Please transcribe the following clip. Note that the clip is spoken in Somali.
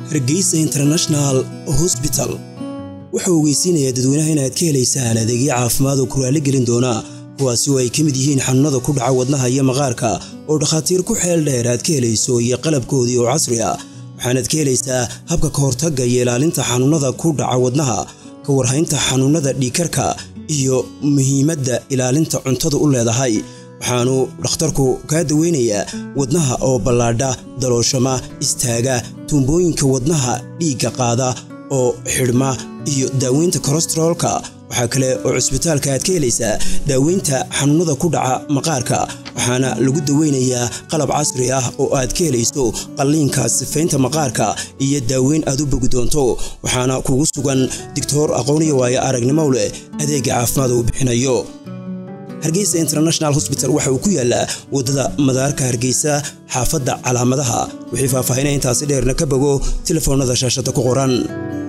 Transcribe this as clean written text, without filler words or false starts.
Hargeysa International Hospital wuxuu ogeysiinayaa dadweynaha inaad ka helaysaan adeegyo caafimaad oo ku raali gelin doona kuwaasi oo ay ka mid yihiin xanuunada ku dhaca wadnaha iyo maqaarka oo dhakhaatiir ku xeel dheer aad ka helayso iyo qalabkoodii oo casri ah waxaanad ka helaysaa habka ka hortagga iyo ilaalinta xanuunada ku dhaca wadnaha ka warhaynta xanuunada dhiigkarka iyo muhiimadda ilaalinta cuntada u leedahay waxaanu dhakhtarku ka daweynayaa wadnaha oo ballaadha dalooshama istaaga tuumbooyinka wadnaha dhiigga qaada oo xidhma iyo daaweynta kolestaroolka waxa kale oo cusbitaalka aad ka helaysaa daaweynta xanuunada ku dhaca maqaarka waxaana lagu daweynayaa qalab casri ah oo aad ka helayso qalliinka sifaynta maqaarka iyo daaweyn aad u bogi doonto waxaana kugu sugan doctor aqoon iyo waayo aragnimo leh adeeg caafimaad oo bixinayo Hargeysa International Hospital waxa uu ku yaalaa wadada madaarka Hargeysa xaafadda calaamadaha wixii faahfaahinta intaas dheerna ka bogo telefoonada shaashada ku qoran